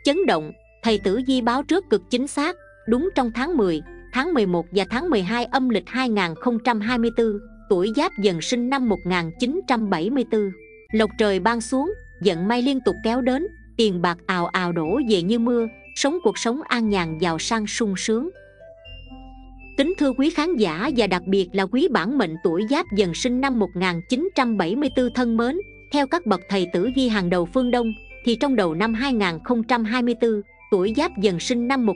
chấn động, thầy Tử Vi báo trước cực chính xác, đúng trong tháng 10, tháng 11 và tháng 12 âm lịch 2024, tuổi Giáp Dần sinh năm 1974. Lộc trời ban xuống, vận may liên tục kéo đến, tiền bạc ào ào đổ về như mưa, sống cuộc sống an nhàn giàu sang sung sướng. Kính thưa quý khán giả và đặc biệt là quý bản mệnh tuổi Giáp Dần sinh năm 1974 thân mến, theo các bậc thầy Tử Vi hàng đầu phương Đông, thì trong đầu năm 2024, tuổi Giáp Dần sinh năm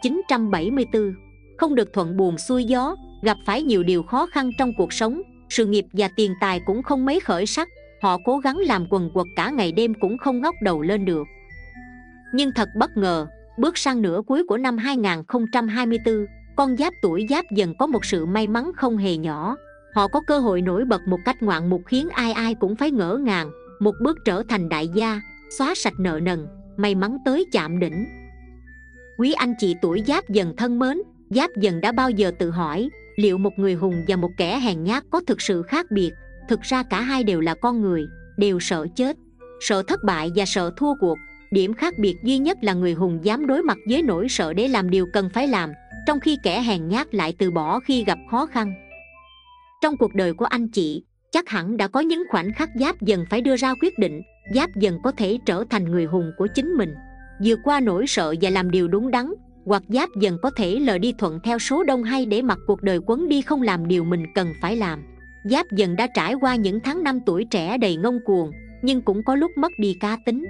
1974 không được thuận buồm xuôi gió, gặp phải nhiều điều khó khăn trong cuộc sống, sự nghiệp và tiền tài cũng không mấy khởi sắc, họ cố gắng làm quần quật cả ngày đêm cũng không ngóc đầu lên được. Nhưng thật bất ngờ, bước sang nửa cuối của năm 2024, con giáp tuổi Giáp Dần có một sự may mắn không hề nhỏ. Họ có cơ hội nổi bật một cách ngoạn mục khiến ai ai cũng phải ngỡ ngàng, một bước trở thành đại gia, xóa sạch nợ nần, may mắn tới chạm đỉnh. Quý anh chị tuổi Giáp Dần thân mến, Giáp Dần đã bao giờ tự hỏi liệu một người hùng và một kẻ hèn nhát có thực sự khác biệt? Thực ra cả hai đều là con người, đều sợ chết, sợ thất bại và sợ thua cuộc. Điểm khác biệt duy nhất là người hùng dám đối mặt với nỗi sợ để làm điều cần phải làm, trong khi kẻ hèn nhát lại từ bỏ khi gặp khó khăn. Trong cuộc đời của anh chị, chắc hẳn đã có những khoảnh khắc Giáp Dần phải đưa ra quyết định. Giáp Dần có thể trở thành người hùng của chính mình, vượt qua nỗi sợ và làm điều đúng đắn, hoặc Giáp Dần có thể lờ đi thuận theo số đông hay để mặc cuộc đời quấn đi không làm điều mình cần phải làm. Giáp Dần đã trải qua những tháng năm tuổi trẻ đầy ngông cuồng, nhưng cũng có lúc mất đi cá tính.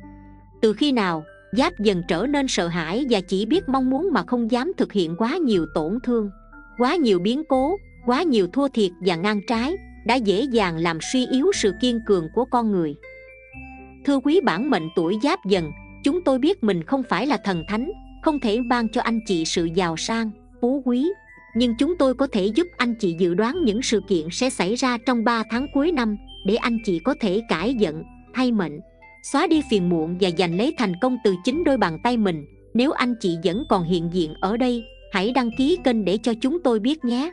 Từ khi nào Giáp Dần trở nên sợ hãi và chỉ biết mong muốn mà không dám thực hiện? Quá nhiều tổn thương, quá nhiều biến cố, quá nhiều thua thiệt và ngang trái đã dễ dàng làm suy yếu sự kiên cường của con người. Thưa quý bản mệnh tuổi Giáp Dần, chúng tôi biết mình không phải là thần thánh, không thể ban cho anh chị sự giàu sang, phú quý, nhưng chúng tôi có thể giúp anh chị dự đoán những sự kiện sẽ xảy ra trong 3 tháng cuối năm, để anh chị có thể cải vận, thay mệnh, xóa đi phiền muộn và giành lấy thành công từ chính đôi bàn tay mình. Nếu anh chị vẫn còn hiện diện ở đây, hãy đăng ký kênh để cho chúng tôi biết nhé.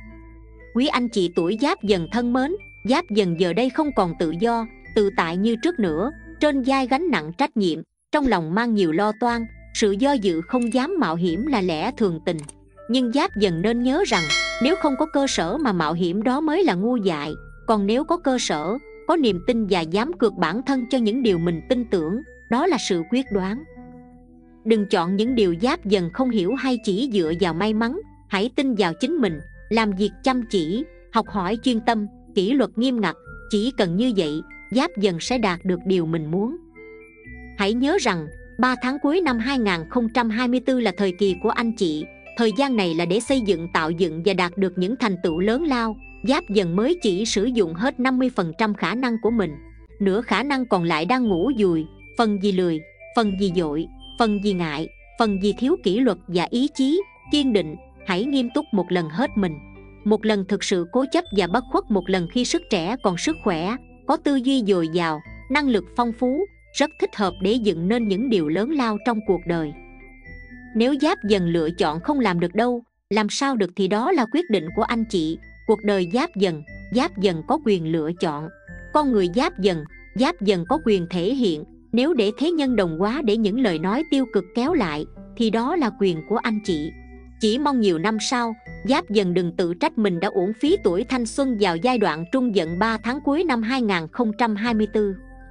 Quý anh chị tuổi Giáp Dần thân mến, Giáp Dần giờ đây không còn tự do, tự tại như trước nữa, trên vai gánh nặng trách nhiệm, trong lòng mang nhiều lo toan, sự do dự không dám mạo hiểm là lẽ thường tình. Nhưng Giáp Dần nên nhớ rằng, nếu không có cơ sở mà mạo hiểm đó mới là ngu dại, còn nếu có cơ sở, có niềm tin và dám cược bản thân cho những điều mình tin tưởng, đó là sự quyết đoán. Đừng chọn những điều Giáp Dần không hiểu hay chỉ dựa vào may mắn, hãy tin vào chính mình, làm việc chăm chỉ, học hỏi chuyên tâm, kỷ luật nghiêm ngặt. Chỉ cần như vậy, Giáp Dần sẽ đạt được điều mình muốn. Hãy nhớ rằng, 3 tháng cuối năm 2024 là thời kỳ của anh chị. Thời gian này là để xây dựng, tạo dựng và đạt được những thành tựu lớn lao. Giáp Dần mới chỉ sử dụng hết 50% khả năng của mình, nửa khả năng còn lại đang ngủ dùi. Phần vì lười, phần vì dội, phần vì ngại, phần vì thiếu kỷ luật và ý chí kiên định. Hãy nghiêm túc một lần hết mình, một lần thực sự cố chấp và bất khuất, một lần khi sức trẻ còn sức khỏe, có tư duy dồi dào, năng lực phong phú, rất thích hợp để dựng nên những điều lớn lao trong cuộc đời. Nếu Giáp Dần lựa chọn không làm được đâu, làm sao được thì đó là quyết định của anh chị. Cuộc đời Giáp Dần có quyền lựa chọn. Con người Giáp Dần có quyền thể hiện. Nếu để thế nhân đồng hóa, để những lời nói tiêu cực kéo lại, thì đó là quyền của anh chị. Chỉ mong nhiều năm sau, Giáp Dần đừng tự trách mình đã uổng phí tuổi thanh xuân vào giai đoạn trung vận 3 tháng cuối năm 2024.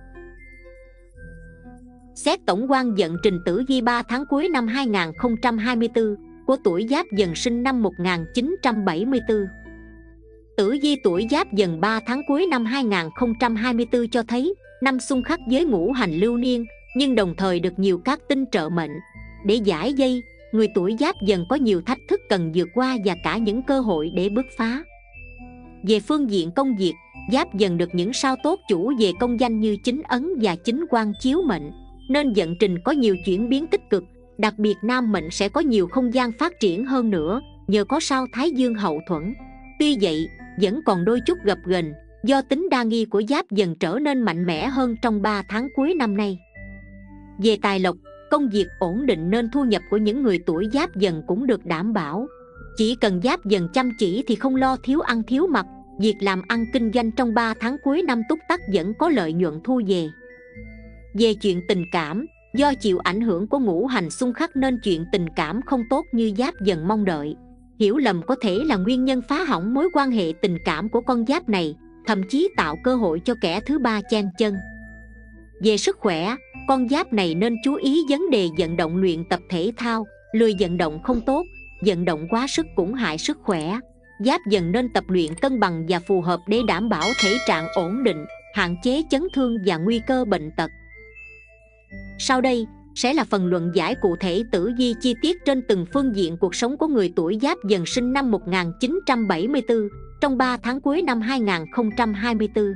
Xét tổng quan vận trình tử vi 3 tháng cuối năm 2024 của tuổi Giáp Dần sinh năm 1974. Tử vi tuổi Giáp Dần 3 tháng cuối năm 2024 cho thấy năm xung khắc với ngũ hành lưu niên, nhưng đồng thời được nhiều các tinh trợ mệnh. Để giải dây, người tuổi Giáp Dần có nhiều thách thức cần vượt qua và cả những cơ hội để bứt phá. Về phương diện công việc, Giáp Dần được những sao tốt chủ về công danh như chính ấn và chính quan chiếu mệnh, nên vận trình có nhiều chuyển biến tích cực. Đặc biệt nam mệnh sẽ có nhiều không gian phát triển hơn nữa, nhờ có sao Thái Dương hậu thuẫn. Tuy vậy, vẫn còn đôi chút gập ghềnh, do tính đa nghi của Giáp Dần trở nên mạnh mẽ hơn trong 3 tháng cuối năm nay. Về tài lộc, công việc ổn định nên thu nhập của những người tuổi Giáp Dần cũng được đảm bảo. Chỉ cần Giáp Dần chăm chỉ thì không lo thiếu ăn thiếu mặc. Việc làm ăn kinh doanh trong 3 tháng cuối năm túc tắc vẫn có lợi nhuận thu về. Về chuyện tình cảm, Do chịu ảnh hưởng của ngũ hành xung khắc nên chuyện tình cảm không tốt như Giáp Dần mong đợi. Hiểu lầm có thể là nguyên nhân phá hỏng mối quan hệ tình cảm của con giáp này, thậm chí tạo cơ hội cho kẻ thứ ba chen chân. Về sức khỏe, con giáp này nên chú ý vấn đề vận động luyện tập thể thao. Lười vận động không tốt, vận động quá sức cũng hại sức khỏe. Giáp Dần nên tập luyện cân bằng và phù hợp để đảm bảo thể trạng ổn định, hạn chế chấn thương và nguy cơ bệnh tật. Sau đây sẽ là phần luận giải cụ thể tử vi chi tiết trên từng phương diện cuộc sống của người tuổi Giáp Dần sinh năm 1974 trong 3 tháng cuối năm 2024.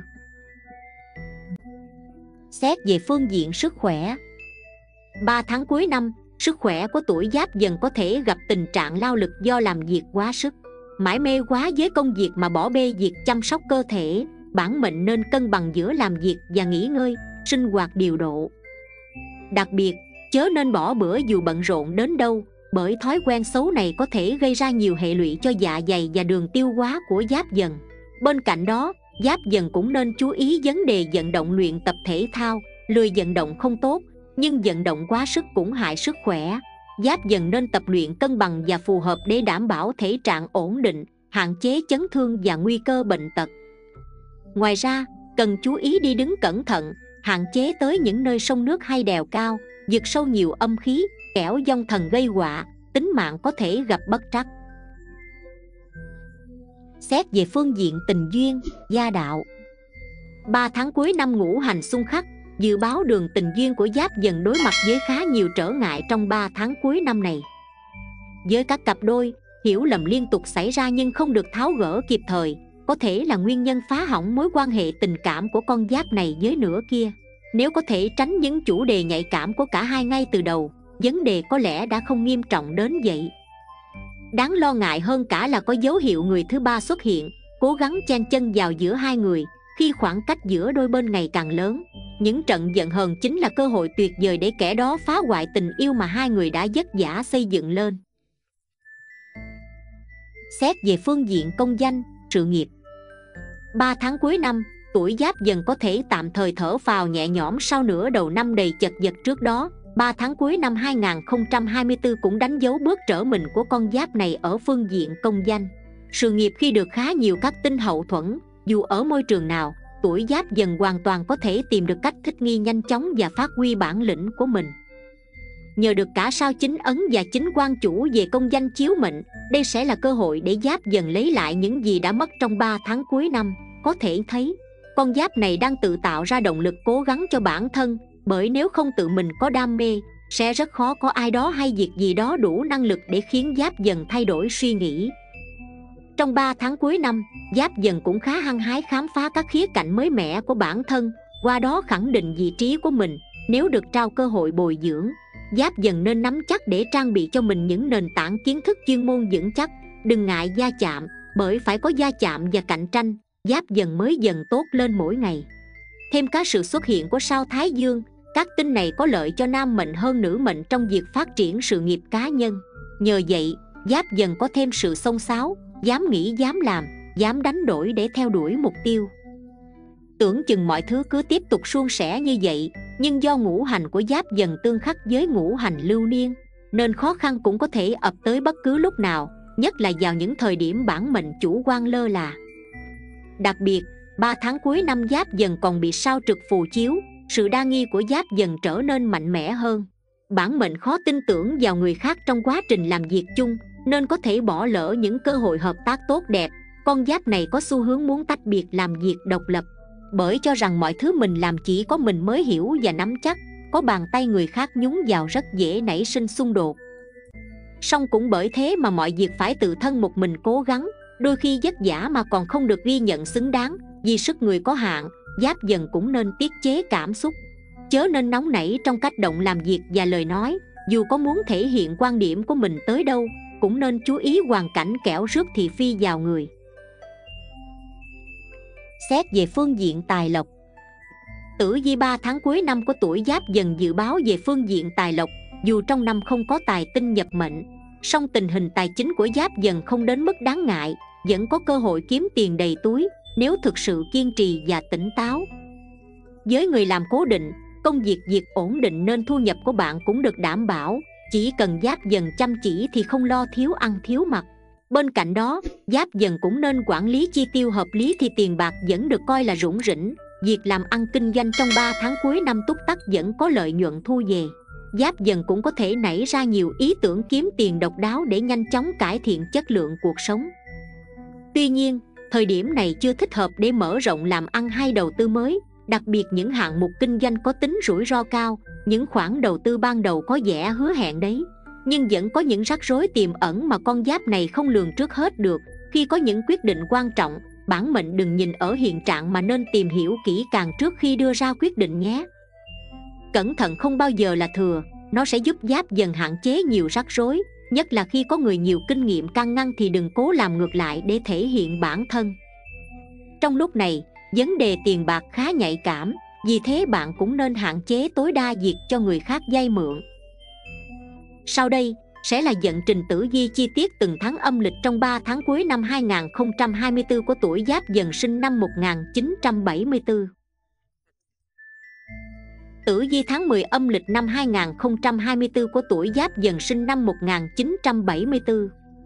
Xét về phương diện sức khỏe, 3 tháng cuối năm, sức khỏe của tuổi Giáp Dần có thể gặp tình trạng lao lực do làm việc quá sức, mải mê quá với công việc mà bỏ bê việc chăm sóc cơ thể. Bản mệnh nên cân bằng giữa làm việc và nghỉ ngơi, sinh hoạt điều độ. Đặc biệt, chớ nên bỏ bữa dù bận rộn đến đâu, bởi thói quen xấu này có thể gây ra nhiều hệ lụy cho dạ dày và đường tiêu hóa của Giáp Dần. Bên cạnh đó, Giáp Dần cũng nên chú ý vấn đề vận động luyện tập thể thao. Lười vận động không tốt, nhưng vận động quá sức cũng hại sức khỏe. Giáp Dần nên tập luyện cân bằng và phù hợp để đảm bảo thể trạng ổn định, hạn chế chấn thương và nguy cơ bệnh tật. Ngoài ra, cần chú ý đi đứng cẩn thận, hạn chế tới những nơi sông nước hay đèo cao, vực sâu nhiều âm khí, kẻo vong thần gây họa, tính mạng có thể gặp bất trắc. Xét về phương diện tình duyên, gia đạo, 3 tháng cuối năm ngũ hành xung khắc, dự báo đường tình duyên của Giáp Dần đối mặt với khá nhiều trở ngại trong 3 tháng cuối năm này. Với các cặp đôi, hiểu lầm liên tục xảy ra nhưng không được tháo gỡ kịp thời, có thể là nguyên nhân phá hỏng mối quan hệ tình cảm của con giáp này với nửa kia. Nếu có thể tránh những chủ đề nhạy cảm của cả hai ngay từ đầu, vấn đề có lẽ đã không nghiêm trọng đến vậy. Đáng lo ngại hơn cả là có dấu hiệu người thứ ba xuất hiện, cố gắng chen chân vào giữa hai người. Khi khoảng cách giữa đôi bên ngày càng lớn, những trận giận hờn chính là cơ hội tuyệt vời để kẻ đó phá hoại tình yêu mà hai người đã vất vả xây dựng lên. Xét về phương diện công danh, sự nghiệp, 3 tháng cuối năm, tuổi Giáp Dần có thể tạm thời thở phào nhẹ nhõm sau nửa đầu năm đầy chật vật trước đó. 3 tháng cuối năm 2024 cũng đánh dấu bước trở mình của con giáp này ở phương diện công danh. Sự nghiệp khi được khá nhiều các tinh hậu thuẫn, dù ở môi trường nào, tuổi Giáp Dần hoàn toàn có thể tìm được cách thích nghi nhanh chóng và phát huy bản lĩnh của mình. Nhờ được cả sao chính ấn và chính quan chủ về công danh chiếu mệnh, đây sẽ là cơ hội để Giáp Dần lấy lại những gì đã mất trong 3 tháng cuối năm. Có thể thấy, con giáp này đang tự tạo ra động lực cố gắng cho bản thân, bởi nếu không tự mình có đam mê, sẽ rất khó có ai đó hay việc gì đó đủ năng lực để khiến Giáp Dần thay đổi suy nghĩ. Trong 3 tháng cuối năm, Giáp Dần cũng khá hăng hái khám phá các khía cạnh mới mẻ của bản thân, qua đó khẳng định vị trí của mình. Nếu được trao cơ hội bồi dưỡng, Giáp Dần nên nắm chắc để trang bị cho mình những nền tảng kiến thức chuyên môn vững chắc. Đừng ngại va chạm, bởi phải có va chạm và cạnh tranh, Giáp Dần mới dần tốt lên mỗi ngày. Thêm cả sự xuất hiện của sao Thái Dương, các tinh này có lợi cho nam mệnh hơn nữ mệnh trong việc phát triển sự nghiệp cá nhân. Nhờ vậy, Giáp Dần có thêm sự xông xáo, dám nghĩ dám làm, dám đánh đổi để theo đuổi mục tiêu. Tưởng chừng mọi thứ cứ tiếp tục suôn sẻ như vậy, nhưng do ngũ hành của Giáp Dần tương khắc với ngũ hành lưu niên, nên khó khăn cũng có thể ập tới bất cứ lúc nào, nhất là vào những thời điểm bản mệnh chủ quan lơ là. Đặc biệt, 3 tháng cuối năm Giáp Dần còn bị sao trực phù chiếu, sự đa nghi của Giáp Dần trở nên mạnh mẽ hơn. Bản mệnh khó tin tưởng vào người khác trong quá trình làm việc chung, nên có thể bỏ lỡ những cơ hội hợp tác tốt đẹp. Con giáp này có xu hướng muốn tách biệt làm việc độc lập, bởi cho rằng mọi thứ mình làm chỉ có mình mới hiểu và nắm chắc, có bàn tay người khác nhúng vào rất dễ nảy sinh xung đột. Song cũng bởi thế mà mọi việc phải tự thân một mình cố gắng, đôi khi vất vả mà còn không được ghi nhận xứng đáng. Vì sức người có hạn, Giáp Dần cũng nên tiết chế cảm xúc, chớ nên nóng nảy trong cách động làm việc và lời nói. Dù có muốn thể hiện quan điểm của mình tới đâu, cũng nên chú ý hoàn cảnh kẻo rước thị phi vào người. Xét về phương diện tài lộc, tử vi 3 tháng cuối năm của tuổi Giáp Dần dự báo về phương diện tài lộc. Dù trong năm không có tài tinh nhập mệnh, song tình hình tài chính của Giáp Dần không đến mức đáng ngại, vẫn có cơ hội kiếm tiền đầy túi nếu thực sự kiên trì và tỉnh táo. Với người làm cố định, công việc ổn định nên thu nhập của bạn cũng được đảm bảo. Chỉ cần Giáp Dần chăm chỉ thì không lo thiếu ăn thiếu mặc. Bên cạnh đó, Giáp Dần cũng nên quản lý chi tiêu hợp lý thì tiền bạc vẫn được coi là rủng rỉnh. Việc làm ăn kinh doanh trong 3 tháng cuối năm túc tắc vẫn có lợi nhuận thu về. Giáp Dần cũng có thể nảy ra nhiều ý tưởng kiếm tiền độc đáo để nhanh chóng cải thiện chất lượng cuộc sống. Tuy nhiên, thời điểm này chưa thích hợp để mở rộng làm ăn hay đầu tư mới, đặc biệt những hạng mục kinh doanh có tính rủi ro cao. Những khoản đầu tư ban đầu có vẻ hứa hẹn đấy, nhưng vẫn có những rắc rối tiềm ẩn mà con giáp này không lường trước hết được. Khi có những quyết định quan trọng, bản mệnh đừng nhìn ở hiện trạng mà nên tìm hiểu kỹ càng trước khi đưa ra quyết định nhé. Cẩn thận không bao giờ là thừa, nó sẽ giúp Giáp Dần hạn chế nhiều rắc rối, nhất là khi có người nhiều kinh nghiệm can ngăn thì đừng cố làm ngược lại để thể hiện bản thân. Trong lúc này, vấn đề tiền bạc khá nhạy cảm, vì thế bạn cũng nên hạn chế tối đa việc cho người khác vay mượn. Sau đây sẽ là vận trình tử vi chi tiết từng tháng âm lịch trong 3 tháng cuối năm 2024 của tuổi Giáp Dần sinh năm 1974. Tử vi tháng 10 âm lịch năm 2024 của tuổi Giáp Dần sinh năm 1974.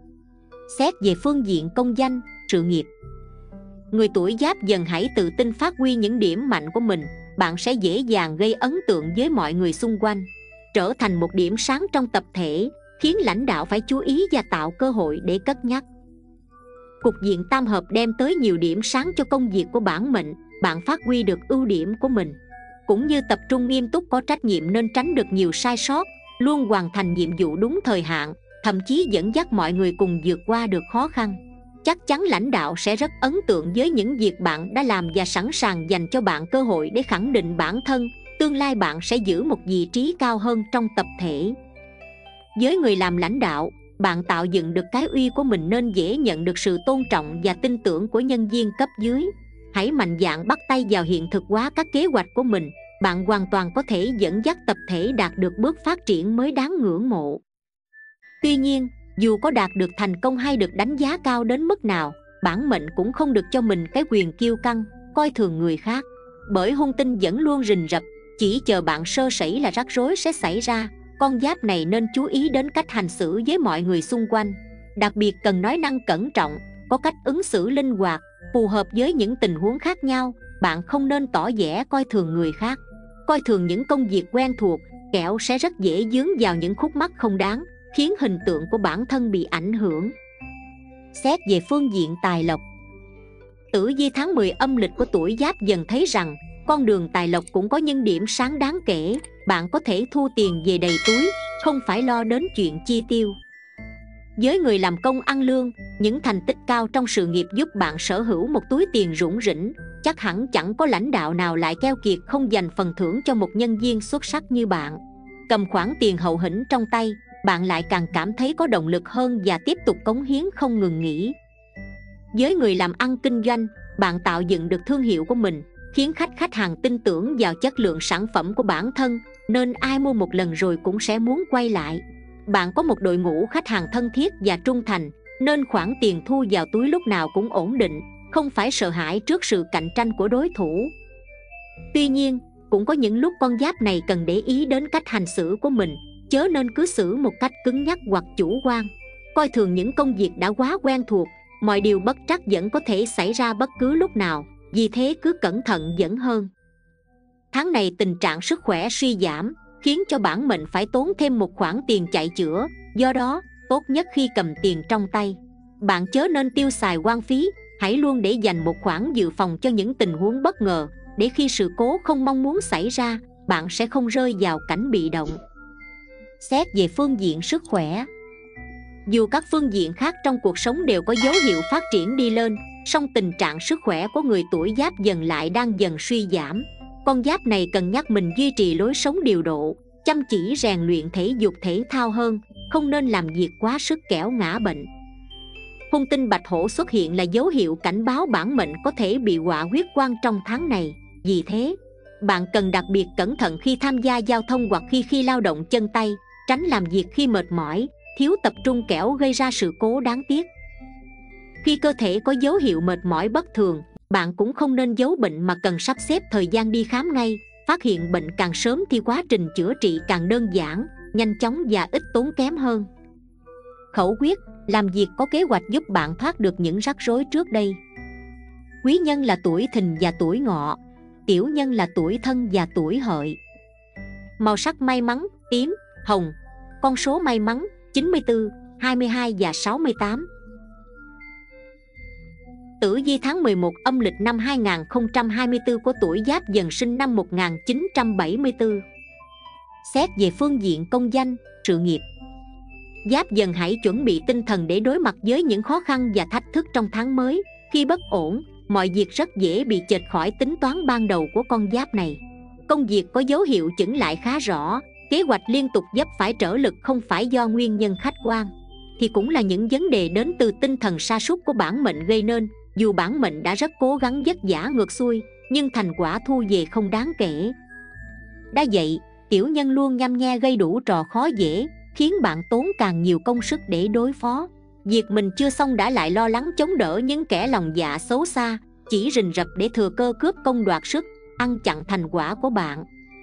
Xét về phương diện công danh, sự nghiệp. Người tuổi Giáp Dần hãy tự tin phát huy những điểm mạnh của mình, bạn sẽ dễ dàng gây ấn tượng với mọi người xung quanh, trở thành một điểm sáng trong tập thể, khiến lãnh đạo phải chú ý và tạo cơ hội để cất nhắc. Cục diện tam hợp đem tới nhiều điểm sáng cho công việc của bản mệnh, bạn phát huy được ưu điểm của mình, cũng như tập trung nghiêm túc có trách nhiệm nên tránh được nhiều sai sót, luôn hoàn thành nhiệm vụ đúng thời hạn, thậm chí dẫn dắt mọi người cùng vượt qua được khó khăn. Chắc chắn lãnh đạo sẽ rất ấn tượng với những việc bạn đã làm và sẵn sàng dành cho bạn cơ hội để khẳng định bản thân. Tương lai bạn sẽ giữ một vị trí cao hơn trong tập thể. Với người làm lãnh đạo, bạn tạo dựng được cái uy của mình nên dễ nhận được sự tôn trọng và tin tưởng của nhân viên cấp dưới. Hãy mạnh dạn bắt tay vào hiện thực hóa các kế hoạch của mình, bạn hoàn toàn có thể dẫn dắt tập thể đạt được bước phát triển mới đáng ngưỡng mộ. Tuy nhiên, dù có đạt được thành công hay được đánh giá cao đến mức nào, bản mệnh cũng không được cho mình cái quyền kiêu căng, coi thường người khác, bởi hung tinh vẫn luôn rình rập, chỉ chờ bạn sơ sẩy là rắc rối sẽ xảy ra. Con giáp này nên chú ý đến cách hành xử với mọi người xung quanh, đặc biệt cần nói năng cẩn trọng, có cách ứng xử linh hoạt, phù hợp với những tình huống khác nhau. Bạn không nên tỏ vẻ coi thường người khác, coi thường những công việc quen thuộc, kẻo sẽ rất dễ dướng vào những khúc mắc không đáng, khiến hình tượng của bản thân bị ảnh hưởng. Xét về phương diện tài lộc. Tử vi tháng 10 âm lịch của tuổi Giáp Dần thấy rằng con đường tài lộc cũng có những điểm sáng đáng kể. Bạn có thể thu tiền về đầy túi, không phải lo đến chuyện chi tiêu. Với người làm công ăn lương, những thành tích cao trong sự nghiệp giúp bạn sở hữu một túi tiền rủng rỉnh. Chắc hẳn chẳng có lãnh đạo nào lại keo kiệt không dành phần thưởng cho một nhân viên xuất sắc như bạn. Cầm khoản tiền hậu hĩnh trong tay, bạn lại càng cảm thấy có động lực hơn và tiếp tục cống hiến không ngừng nghỉ. Với người làm ăn kinh doanh, bạn tạo dựng được thương hiệu của mình, khiến khách hàng tin tưởng vào chất lượng sản phẩm của bản thân, nên ai mua một lần rồi cũng sẽ muốn quay lại. Bạn có một đội ngũ khách hàng thân thiết và trung thành, nên khoản tiền thu vào túi lúc nào cũng ổn định, không phải sợ hãi trước sự cạnh tranh của đối thủ. Tuy nhiên, cũng có những lúc con giáp này cần để ý đến cách hành xử của mình, chớ nên cứ xử một cách cứng nhắc hoặc chủ quan, coi thường những công việc đã quá quen thuộc. Mọi điều bất trắc vẫn có thể xảy ra bất cứ lúc nào, vì thế cứ cẩn thận vẫn hơn. Tháng này tình trạng sức khỏe suy giảm, khiến cho bản mệnh phải tốn thêm một khoản tiền chạy chữa. Do đó, tốt nhất khi cầm tiền trong tay, bạn chớ nên tiêu xài hoang phí. Hãy luôn để dành một khoản dự phòng cho những tình huống bất ngờ, để khi sự cố không mong muốn xảy ra, bạn sẽ không rơi vào cảnh bị động. Xét về phương diện sức khỏe. Dù các phương diện khác trong cuộc sống đều có dấu hiệu phát triển đi lên, song tình trạng sức khỏe của người tuổi Giáp Dần lại đang dần suy giảm. Con giáp này cần nhắc mình duy trì lối sống điều độ, chăm chỉ rèn luyện thể dục thể thao hơn, không nên làm việc quá sức kẻo ngã bệnh. Hung tinh Bạch Hổ xuất hiện là dấu hiệu cảnh báo bản mệnh có thể bị họa huyết quang trong tháng này. Vì thế, bạn cần đặc biệt cẩn thận khi tham gia giao thông hoặc khi lao động chân tay, tránh làm việc khi mệt mỏi, thiếu tập trung kẻo gây ra sự cố đáng tiếc. Khi cơ thể có dấu hiệu mệt mỏi bất thường, bạn cũng không nên giấu bệnh mà cần sắp xếp thời gian đi khám ngay. phát hiện bệnh càng sớm thì quá trình chữa trị càng đơn giản, nhanh chóng và ít tốn kém hơn. Khẩu quyết, làm việc có kế hoạch giúp bạn thoát được những rắc rối trước đây. Quý nhân là tuổi Thìn và tuổi Ngọ, tiểu nhân là tuổi Thân và tuổi Hợi. Màu sắc may mắn: tím, hồng. Con số may mắn: 94, 22 và 68. Tử vi tháng 11 âm lịch năm 2024 của tuổi Giáp Dần sinh năm 1974. Xét về phương diện công danh, sự nghiệp. Giáp Dần hãy chuẩn bị tinh thần để đối mặt với những khó khăn và thách thức trong tháng mới. Khi bất ổn, mọi việc rất dễ bị chệch khỏi tính toán ban đầu của con giáp này. Công việc có dấu hiệu chững lại khá rõ, kế hoạch liên tục vấp phải trở lực không phải do nguyên nhân khách quan, thì cũng là những vấn đề đến từ tinh thần sa sút của bản mệnh gây nên. Dù bản mệnh đã rất cố gắng vất vả ngược xuôi, nhưng thành quả thu về không đáng kể. Đã vậy, tiểu nhân luôn nhăm nhe gây đủ trò khó dễ, khiến bạn tốn càng nhiều công sức để đối phó. Việc mình chưa xong đã lại lo lắng chống đỡ những kẻ lòng dạ xấu xa, chỉ rình rập để thừa cơ cướp công đoạt sức, ăn chặn thành quả của bạn.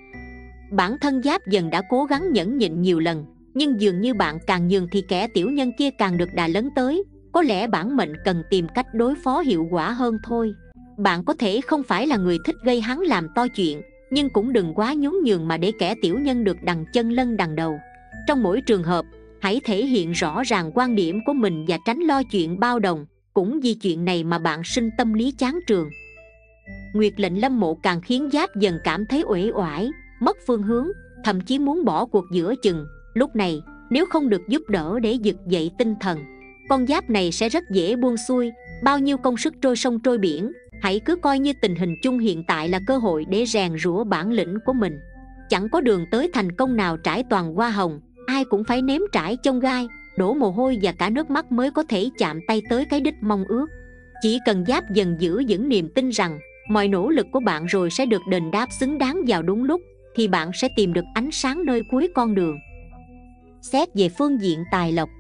Bản thân Giáp Dần đã cố gắng nhẫn nhịn nhiều lần, nhưng dường như bạn càng nhường thì kẻ tiểu nhân kia càng được đà lấn tới. Có lẽ bản mệnh cần tìm cách đối phó hiệu quả hơn thôi. Bạn có thể không phải là người thích gây hắn làm to chuyện, nhưng cũng đừng quá nhún nhường mà để kẻ tiểu nhân được đằng chân lân đằng đầu. Trong mỗi trường hợp, hãy thể hiện rõ ràng quan điểm của mình và tránh lo chuyện bao đồng. Cũng vì chuyện này mà bạn sinh tâm lý chán trường. Nguyệt lệnh lâm mộ càng khiến Giáp Dần cảm thấy uể oải, mất phương hướng, thậm chí muốn bỏ cuộc giữa chừng. Lúc này, nếu không được giúp đỡ để vực dậy tinh thần, con giáp này sẽ rất dễ buông xuôi, bao nhiêu công sức trôi sông trôi biển. Hãy cứ coi như tình hình chung hiện tại là cơ hội để rèn rũa bản lĩnh của mình. Chẳng có đường tới thành công nào trải toàn hoa hồng, ai cũng phải nếm trải chông gai, đổ mồ hôi và cả nước mắt mới có thể chạm tay tới cái đích mong ước. Chỉ cần Giáp Dần giữ vững niềm tin rằng mọi nỗ lực của bạn rồi sẽ được đền đáp xứng đáng vào đúng lúc, thì bạn sẽ tìm được ánh sáng nơi cuối con đường. Xét về phương diện tài lộc.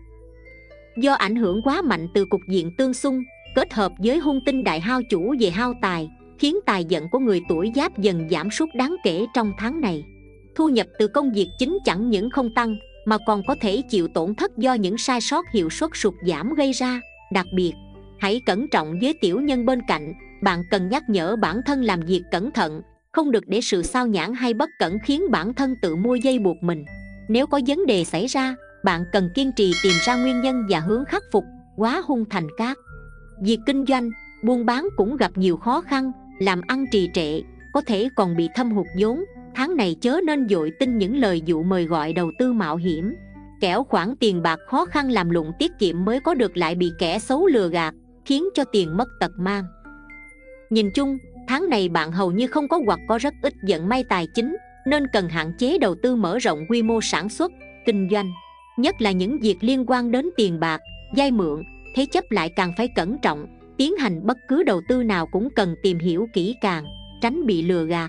Do ảnh hưởng quá mạnh từ cục diện tương xung, kết hợp với hung tinh đại hao chủ về hao tài, khiến tài vận của người tuổi Giáp Dần giảm sút đáng kể trong tháng này. Thu nhập từ công việc chính chẳng những không tăng, mà còn có thể chịu tổn thất do những sai sót hiệu suất sụt giảm gây ra. Đặc biệt, hãy cẩn trọng với tiểu nhân bên cạnh. Bạn cần nhắc nhở bản thân làm việc cẩn thận, không được để sự sao nhãng hay bất cẩn khiến bản thân tự mua dây buộc mình. Nếu có vấn đề xảy ra, bạn cần kiên trì tìm ra nguyên nhân và hướng khắc phục, hóa hung thành cát. Việc kinh doanh, buôn bán cũng gặp nhiều khó khăn, làm ăn trì trệ, có thể còn bị thâm hụt vốn. Tháng này chớ nên vội tin những lời dụ mời gọi đầu tư mạo hiểm, kẻo khoản tiền bạc khó khăn làm lụng tiết kiệm mới có được lại bị kẻ xấu lừa gạt, khiến cho tiền mất tật mang. Nhìn chung, tháng này bạn hầu như không có hoặc có rất ít vận may tài chính, nên cần hạn chế đầu tư mở rộng quy mô sản xuất, kinh doanh. Nhất là những việc liên quan đến tiền bạc, vay mượn, thế chấp lại càng phải cẩn trọng. Tiến hành bất cứ đầu tư nào cũng cần tìm hiểu kỹ càng, tránh bị lừa gạt.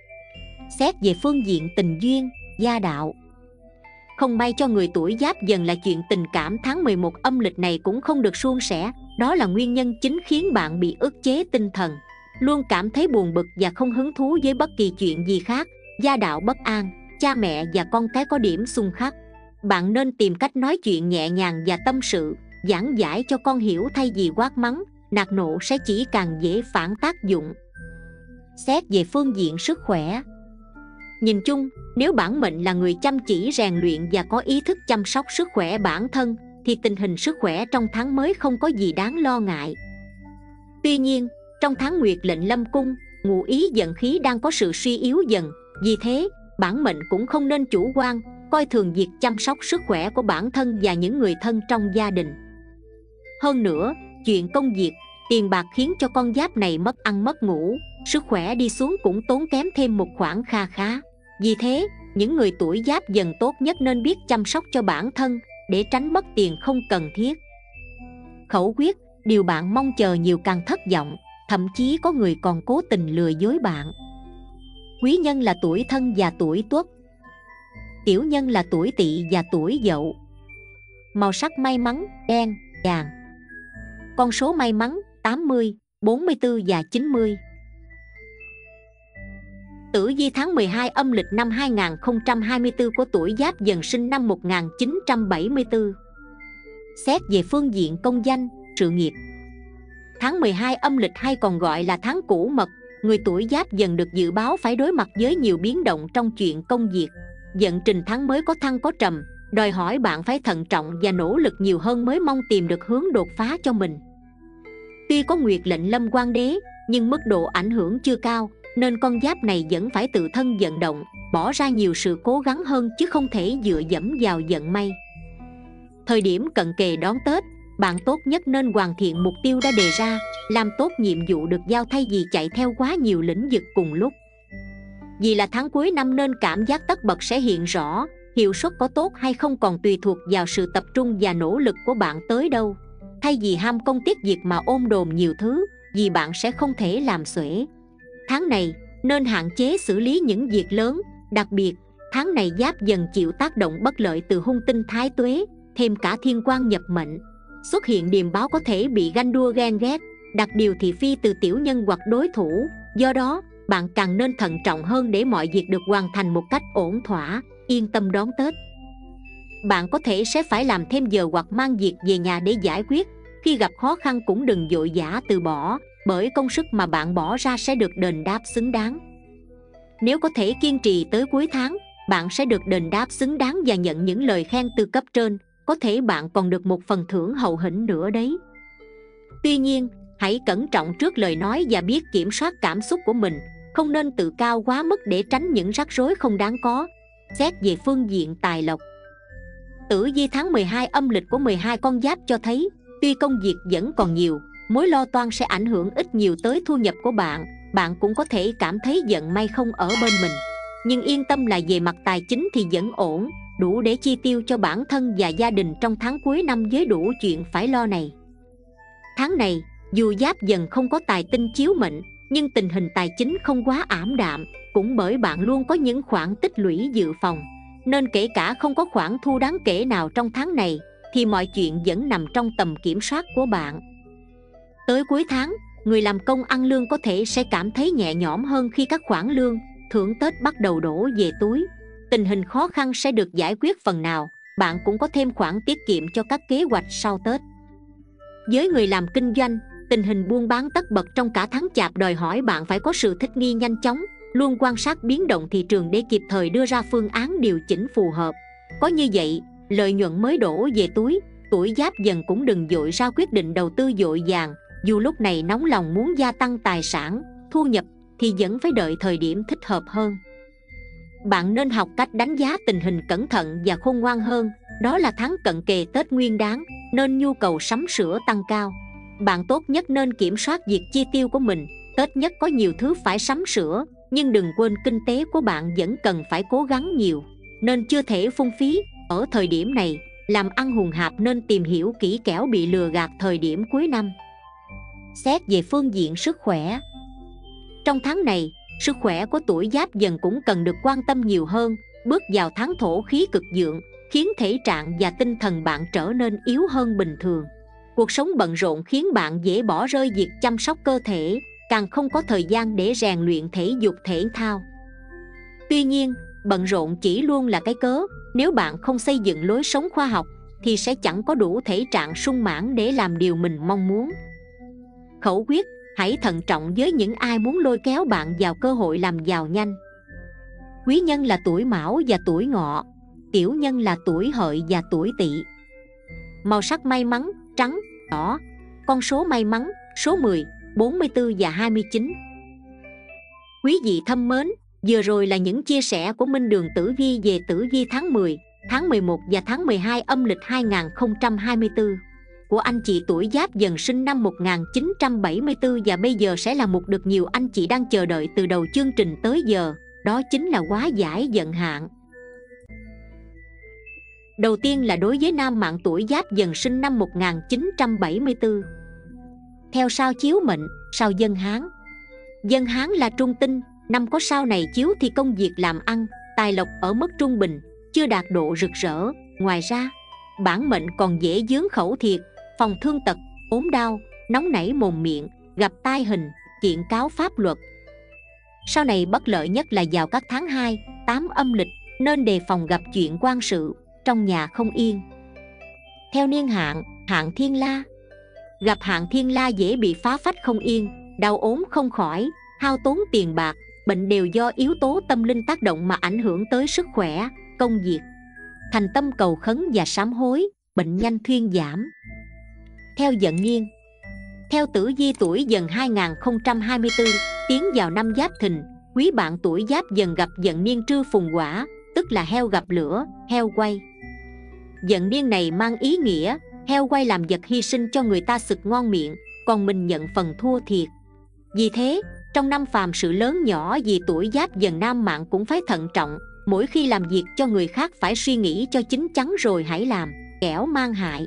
Xét về phương diện tình duyên, gia đạo. Không may cho người tuổi Giáp Dần là chuyện tình cảm tháng 11 âm lịch này cũng không được suôn sẻ. Đó là nguyên nhân chính khiến bạn bị ức chế tinh thần, luôn cảm thấy buồn bực và không hứng thú với bất kỳ chuyện gì khác. Gia đạo bất an, cha mẹ và con cái có điểm xung khắc. Bạn nên tìm cách nói chuyện nhẹ nhàng và tâm sự, giảng giải cho con hiểu thay vì quát mắng, nạt nộ sẽ chỉ càng dễ phản tác dụng. Xét về phương diện sức khỏe. Nhìn chung, nếu bản mệnh là người chăm chỉ rèn luyện và có ý thức chăm sóc sức khỏe bản thân, thì tình hình sức khỏe trong tháng mới không có gì đáng lo ngại. Tuy nhiên, trong tháng Nguyệt lệnh lâm cung, ngụ ý vận khí đang có sự suy yếu dần. Vì thế, bản mệnh cũng không nên chủ quan, coi thường việc chăm sóc sức khỏe của bản thân và những người thân trong gia đình. Hơn nữa, chuyện công việc, tiền bạc khiến cho con giáp này mất ăn mất ngủ, sức khỏe đi xuống cũng tốn kém thêm một khoản kha khá. Vì thế, những người tuổi Giáp Dần tốt nhất nên biết chăm sóc cho bản thân để tránh mất tiền không cần thiết. Khẩu quyết, điều bạn mong chờ nhiều càng thất vọng, thậm chí có người còn cố tình lừa dối bạn. Quý nhân là tuổi Thân và tuổi Tuất. Tiểu nhân là tuổi Tỵ và tuổi Dậu. Màu sắc may mắn, đen, vàng. Con số may mắn, 80, 44 và 90. Tử vi tháng 12 âm lịch năm 2024 của tuổi Giáp Dần sinh năm 1974. Xét về phương diện công danh, sự nghiệp. Tháng 12 âm lịch hay còn gọi là tháng Cửu Mật, người tuổi Giáp Dần được dự báo phải đối mặt với nhiều biến động trong chuyện công việc. Vận trình tháng mới có thăng có trầm, đòi hỏi bạn phải thận trọng và nỗ lực nhiều hơn mới mong tìm được hướng đột phá cho mình. Tuy có nguyệt lệnh Lâm Quan Đế, nhưng mức độ ảnh hưởng chưa cao, nên con giáp này vẫn phải tự thân vận động, bỏ ra nhiều sự cố gắng hơn chứ không thể dựa dẫm vào vận may. Thời điểm cận kề đón Tết, bạn tốt nhất nên hoàn thiện mục tiêu đã đề ra, làm tốt nhiệm vụ được giao thay vì chạy theo quá nhiều lĩnh vực cùng lúc. Vì là tháng cuối năm nên cảm giác tất bật sẽ hiện rõ, hiệu suất có tốt hay không còn tùy thuộc vào sự tập trung và nỗ lực của bạn tới đâu. Thay vì ham công tiếc việc mà ôm đồm nhiều thứ, vì bạn sẽ không thể làm xuể. Tháng này nên hạn chế xử lý những việc lớn, đặc biệt tháng này Giáp Dần chịu tác động bất lợi từ hung tinh Thái Tuế, thêm cả thiên quan nhập mệnh. Xuất hiện điềm báo có thể bị ganh đua ghen ghét, đặt điều thị phi từ tiểu nhân hoặc đối thủ. Do đó, bạn càng nên thận trọng hơn để mọi việc được hoàn thành một cách ổn thỏa, yên tâm đón Tết. Bạn có thể sẽ phải làm thêm giờ hoặc mang việc về nhà để giải quyết. Khi gặp khó khăn cũng đừng vội vã từ bỏ, bởi công sức mà bạn bỏ ra sẽ được đền đáp xứng đáng. Nếu có thể kiên trì tới cuối tháng, bạn sẽ được đền đáp xứng đáng và nhận những lời khen từ cấp trên. Có thể bạn còn được một phần thưởng hậu hĩnh nữa đấy. Tuy nhiên, hãy cẩn trọng trước lời nói và biết kiểm soát cảm xúc của mình, không nên tự cao quá mức để tránh những rắc rối không đáng có. Xét về phương diện tài lộc. Tử vi tháng 12 âm lịch của 12 con giáp cho thấy, tuy công việc vẫn còn nhiều, mối lo toan sẽ ảnh hưởng ít nhiều tới thu nhập của bạn. Bạn cũng có thể cảm thấy vận may không ở bên mình. Nhưng yên tâm là về mặt tài chính thì vẫn ổn, đủ để chi tiêu cho bản thân và gia đình trong tháng cuối năm với đủ chuyện phải lo này. Tháng này, dù Giáp Dần không có tài tinh chiếu mệnh, nhưng tình hình tài chính không quá ảm đạm, cũng bởi bạn luôn có những khoản tích lũy dự phòng. Nên kể cả không có khoản thu đáng kể nào trong tháng này, thì mọi chuyện vẫn nằm trong tầm kiểm soát của bạn. Tới cuối tháng, người làm công ăn lương có thể sẽ cảm thấy nhẹ nhõm hơn khi các khoản lương, thưởng Tết bắt đầu đổ về túi. Tình hình khó khăn sẽ được giải quyết phần nào, bạn cũng có thêm khoản tiết kiệm cho các kế hoạch sau Tết. Với người làm kinh doanh, tình hình buôn bán tất bật trong cả tháng Chạp đòi hỏi bạn phải có sự thích nghi nhanh chóng, luôn quan sát biến động thị trường để kịp thời đưa ra phương án điều chỉnh phù hợp. Có như vậy, lợi nhuận mới đổ về túi. Tuổi Giáp Dần cũng đừng vội ra quyết định đầu tư vội vàng, dù lúc này nóng lòng muốn gia tăng tài sản, thu nhập thì vẫn phải đợi thời điểm thích hợp hơn. Bạn nên học cách đánh giá tình hình cẩn thận và khôn ngoan hơn. Đó là tháng cận kề Tết Nguyên Đán, nên nhu cầu sắm sửa tăng cao. Bạn tốt nhất nên kiểm soát việc chi tiêu của mình. Tết nhất có nhiều thứ phải sắm sửa, nhưng đừng quên kinh tế của bạn vẫn cần phải cố gắng nhiều, nên chưa thể phung phí. Ở thời điểm này, làm ăn hùng hạp nên tìm hiểu kỹ kẻo bị lừa gạt thời điểm cuối năm. Xét về phương diện sức khỏe. Trong tháng này, sức khỏe của tuổi Giáp Dần cũng cần được quan tâm nhiều hơn. Bước vào tháng thổ khí cực vượng, khiến thể trạng và tinh thần bạn trở nên yếu hơn bình thường. Cuộc sống bận rộn khiến bạn dễ bỏ rơi việc chăm sóc cơ thể, càng không có thời gian để rèn luyện thể dục thể thao. Tuy nhiên, bận rộn chỉ luôn là cái cớ. Nếu bạn không xây dựng lối sống khoa học, thì sẽ chẳng có đủ thể trạng sung mãn để làm điều mình mong muốn. Khẩu quyết: hãy thận trọng với những ai muốn lôi kéo bạn vào cơ hội làm giàu nhanh. Quý nhân là tuổi Mão và tuổi Ngọ, tiểu nhân là tuổi Hợi và tuổi Tỵ. Màu sắc may mắn: trắng, đỏ. Con số may mắn: số 10, 44 và 29. Quý vị thân mến, vừa rồi là những chia sẻ của Minh Đường Tử Vi về tử vi tháng 10, tháng 11 và tháng 12 âm lịch 2024 của anh chị tuổi Giáp Dần sinh năm 1974. Và bây giờ sẽ là một được nhiều anh chị đang chờ đợi từ đầu chương trình tới giờ, đó chính là hóa giải vận hạn. Đầu tiên là đối với nam mạng tuổi Giáp Dần sinh năm 1974. Theo sao chiếu mệnh, sao Dân Hán. Dân Hán là trung tinh, năm có sao này chiếu thì công việc làm ăn, tài lộc ở mức trung bình, chưa đạt độ rực rỡ. Ngoài ra, bản mệnh còn dễ vướng khẩu thiệt, phòng thương tật, ốm đau, nóng nảy mồm miệng, gặp tai hình, kiện cáo pháp luật. Sau này bất lợi nhất là vào các tháng 2, 8 âm lịch, nên đề phòng gặp chuyện quan sự, trong nhà không yên. Theo niên hạn, hạn thiên la. Gặp hạn thiên la dễ bị phá phách không yên, đau ốm không khỏi, hao tốn tiền bạc, bệnh đều do yếu tố tâm linh tác động mà ảnh hưởng tới sức khỏe, công việc. Thành tâm cầu khấn và sám hối, bệnh nhanh thuyên giảm. Theo dận niên. Theo tử vi tuổi Dần 2024, tiến vào năm Giáp Thìn, quý bạn tuổi Giáp Dần gặp dận niên Trư Phùng Hỏa, tức là heo gặp lửa, heo quay. Dận niên này mang ý nghĩa heo quay làm vật hy sinh cho người ta sực ngon miệng, còn mình nhận phần thua thiệt. Vì thế, trong năm phàm sự lớn nhỏ vì tuổi Giáp Dần nam mạng cũng phải thận trọng, mỗi khi làm việc cho người khác phải suy nghĩ cho chín chắn rồi hãy làm, kẻo mang hại.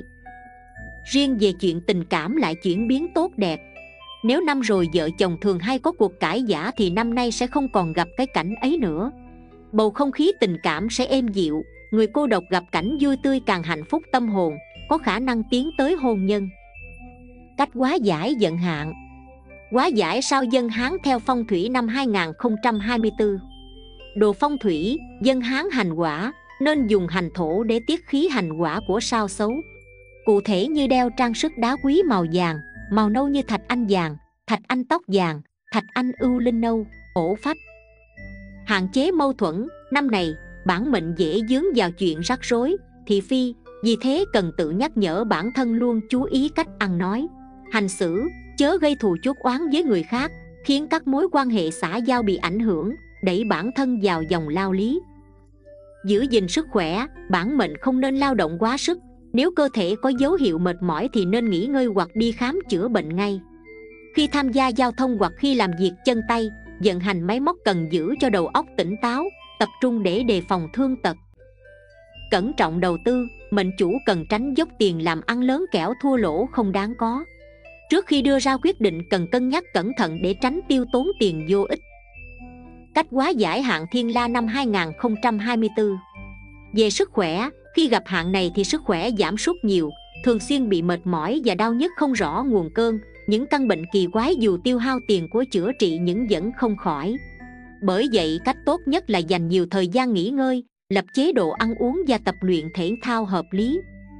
Riêng về chuyện tình cảm lại chuyển biến tốt đẹp. Nếu năm rồi vợ chồng thường hay có cuộc cãi vã thì năm nay sẽ không còn gặp cái cảnh ấy nữa. Bầu không khí tình cảm sẽ êm dịu, người cô độc gặp cảnh vui tươi càng hạnh phúc tâm hồn, có khả năng tiến tới hôn nhân. Cách hóa giải dận hạn. Hóa giải sao dân Hán theo phong thủy năm 2024. Đồ phong thủy, dân Hán hành hỏa, nên dùng hành thổ để tiết khí hành hỏa của sao xấu. Cụ thể như đeo trang sức đá quý màu vàng, màu nâu như thạch anh vàng, thạch anh tóc vàng, thạch anh ưu linh nâu, ổ phách. Hạn chế mâu thuẫn, năm này, bản mệnh dễ dướng vào chuyện rắc rối, thị phi, vì thế cần tự nhắc nhở bản thân luôn chú ý cách ăn nói, hành xử, chớ gây thù chuốc oán với người khác, khiến các mối quan hệ xã giao bị ảnh hưởng, đẩy bản thân vào dòng lao lý. Giữ gìn sức khỏe, bản mệnh không nên lao động quá sức. Nếu cơ thể có dấu hiệu mệt mỏi thì nên nghỉ ngơi hoặc đi khám chữa bệnh ngay. Khi tham gia giao thông hoặc khi làm việc chân tay, vận hành máy móc cần giữ cho đầu óc tỉnh táo, tập trung để đề phòng thương tật. Cẩn trọng đầu tư, mệnh chủ cần tránh dốc tiền làm ăn lớn kẻo thua lỗ không đáng có. Trước khi đưa ra quyết định cần cân nhắc cẩn thận để tránh tiêu tốn tiền vô ích. Cách hóa giải hạn thiên la năm 2024. Về sức khỏe, khi gặp hạn này thì sức khỏe giảm sút nhiều, thường xuyên bị mệt mỏi và đau nhức không rõ nguồn cơn. Những căn bệnh kỳ quái dù tiêu hao tiền của chữa trị nhưng vẫn không khỏi. Bởi vậy cách tốt nhất là dành nhiều thời gian nghỉ ngơi, lập chế độ ăn uống và tập luyện thể thao hợp lý.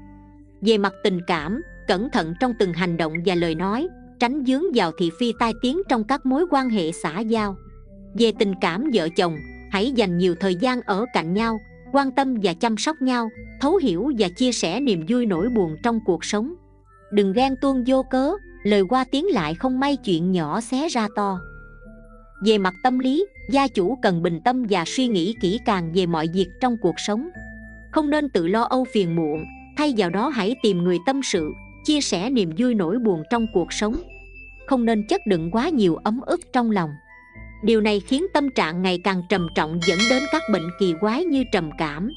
Về mặt tình cảm, cẩn thận trong từng hành động và lời nói, tránh vướng vào thị phi tai tiếng trong các mối quan hệ xã giao. Về tình cảm vợ chồng, hãy dành nhiều thời gian ở cạnh nhau, quan tâm và chăm sóc nhau, thấu hiểu và chia sẻ niềm vui nỗi buồn trong cuộc sống. Đừng ghen tuông vô cớ, lời qua tiếng lại không may chuyện nhỏ xé ra to. Về mặt tâm lý, gia chủ cần bình tâm và suy nghĩ kỹ càng về mọi việc trong cuộc sống. Không nên tự lo âu phiền muộn, thay vào đó hãy tìm người tâm sự, chia sẻ niềm vui nỗi buồn trong cuộc sống. Không nên chất đựng quá nhiều ấm ức trong lòng. Điều này khiến tâm trạng ngày càng trầm trọng dẫn đến các bệnh kỳ quái như trầm cảm.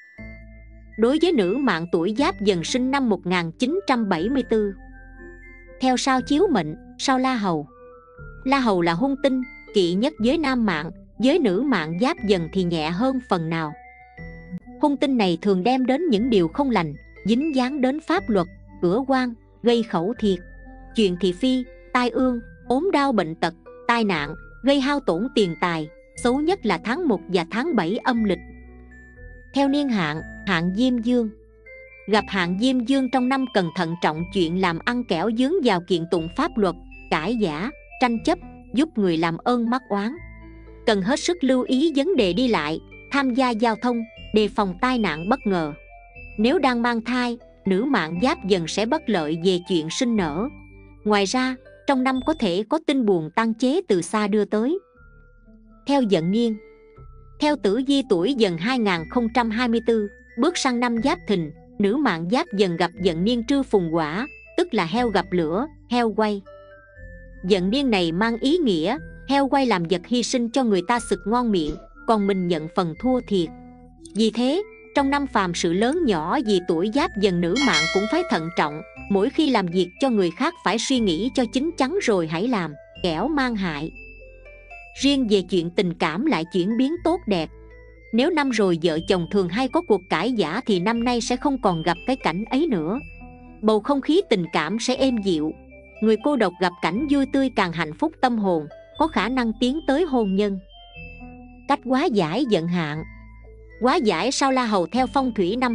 Đối với nữ mạng tuổi Giáp Dần sinh năm 1974. Theo sao chiếu mệnh, sao La Hầu. La Hầu là hung tinh, kỵ nhất với nam mạng, với nữ mạng Giáp Dần thì nhẹ hơn phần nào. Hung tinh này thường đem đến những điều không lành, dính dáng đến pháp luật, cửa quan, gây khẩu thiệt, chuyện thị phi, tai ương, ốm đau bệnh tật, tai nạn, gây hao tổn tiền tài, xấu nhất là tháng 1 và tháng 7 âm lịch. Theo niên hạn, hạn Diêm Dương. Gặp hạn Diêm Dương trong năm cần thận trọng chuyện làm ăn kẻo dướng vào kiện tụng pháp luật, cãi vã, tranh chấp, giúp người làm ơn mắc oán. Cần hết sức lưu ý vấn đề đi lại, tham gia giao thông, đề phòng tai nạn bất ngờ. Nếu đang mang thai, nữ mạng Giáp Dần sẽ bất lợi về chuyện sinh nở. Ngoài ra, trong năm có thể có tin buồn tăng chế từ xa đưa tới. Theo dận niên. Theo tử vi tuổi Dần 2024, bước sang năm Giáp Thìn, nữ mạng Giáp Dần gặp dận niên Trư Phùng Hỏa, tức là heo gặp lửa, heo quay. Dận niên này mang ý nghĩa heo quay làm vật hy sinh cho người ta sực ngon miệng, còn mình nhận phần thua thiệt. Vì thế, trong năm phàm sự lớn nhỏ vì tuổi Giáp Dần nữ mạng cũng phải thận trọng, mỗi khi làm việc cho người khác phải suy nghĩ cho chín chắn rồi hãy làm, kẻo mang hại. Riêng về chuyện tình cảm lại chuyển biến tốt đẹp. Nếu năm rồi vợ chồng thường hay có cuộc cãi vã thì năm nay sẽ không còn gặp cái cảnh ấy nữa. Bầu không khí tình cảm sẽ êm dịu, người cô độc gặp cảnh vui tươi càng hạnh phúc tâm hồn, có khả năng tiến tới hôn nhân. Cách hóa giải vận hạn. Hóa giải sao La Hầu theo phong thủy năm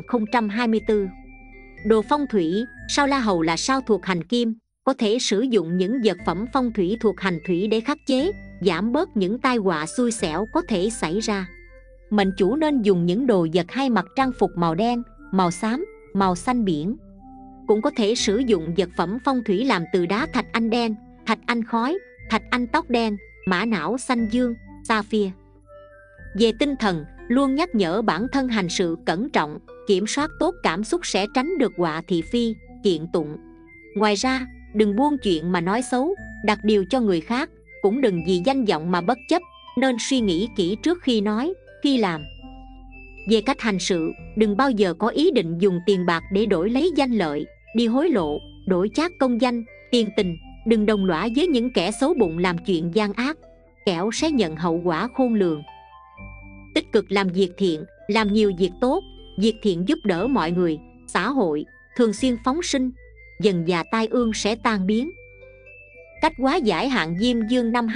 2024. Đồ phong thủy, sao La Hầu là sao thuộc hành kim, có thể sử dụng những vật phẩm phong thủy thuộc hành thủy để khắc chế, giảm bớt những tai họa xui xẻo có thể xảy ra. Mệnh chủ nên dùng những đồ vật hay mặc trang phục màu đen, màu xám, màu xanh biển. Cũng có thể sử dụng vật phẩm phong thủy làm từ đá thạch anh đen, thạch anh khói, thạch anh tóc đen, mã não xanh dương, sapphire. Về tinh thần, luôn nhắc nhở bản thân hành sự cẩn trọng, kiểm soát tốt cảm xúc sẽ tránh được họa thị phi, kiện tụng. Ngoài ra, đừng buông chuyện mà nói xấu, đặt điều cho người khác, cũng đừng vì danh vọng mà bất chấp, nên suy nghĩ kỹ trước khi nói, khi làm. Về cách hành sự, đừng bao giờ có ý định dùng tiền bạc để đổi lấy danh lợi, đi hối lộ, đổi chác công danh, tiền tình. Đừng đồng lõa với những kẻ xấu bụng làm chuyện gian ác, kẻo sẽ nhận hậu quả khôn lường. Tích cực làm việc thiện, làm nhiều việc tốt, việc thiện giúp đỡ mọi người, xã hội, thường xuyên phóng sinh, dần dà tai ương sẽ tan biến. Cách hóa giải hạn diêm dương năm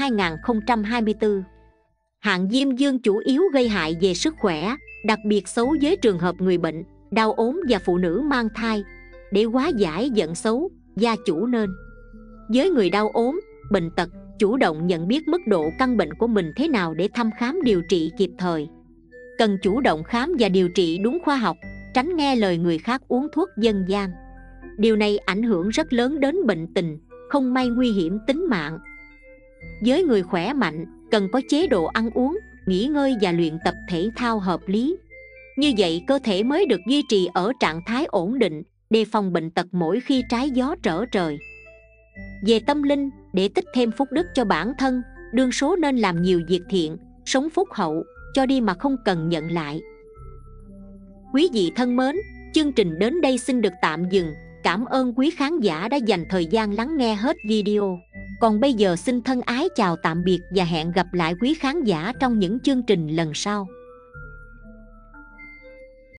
2024. Hạn diêm dương chủ yếu gây hại về sức khỏe, đặc biệt xấu với trường hợp người bệnh, đau ốm và phụ nữ mang thai. Để hóa giải vận xấu, gia chủ nên: với người đau ốm, bệnh tật, chủ động nhận biết mức độ căn bệnh của mình thế nào để thăm khám điều trị kịp thời. Cần chủ động khám và điều trị đúng khoa học, tránh nghe lời người khác uống thuốc dân gian. Điều này ảnh hưởng rất lớn đến bệnh tình, không may nguy hiểm tính mạng. Với người khỏe mạnh, cần có chế độ ăn uống, nghỉ ngơi và luyện tập thể thao hợp lý. Như vậy cơ thể mới được duy trì ở trạng thái ổn định, đề phòng bệnh tật mỗi khi trái gió trở trời. Về tâm linh, để tích thêm phúc đức cho bản thân, đương số nên làm nhiều việc thiện, sống phúc hậu, cho đi mà không cần nhận lại. Quý vị thân mến, chương trình đến đây xin được tạm dừng. Cảm ơn quý khán giả đã dành thời gian lắng nghe hết video. Còn bây giờ xin thân ái chào tạm biệt và hẹn gặp lại quý khán giả trong những chương trình lần sau.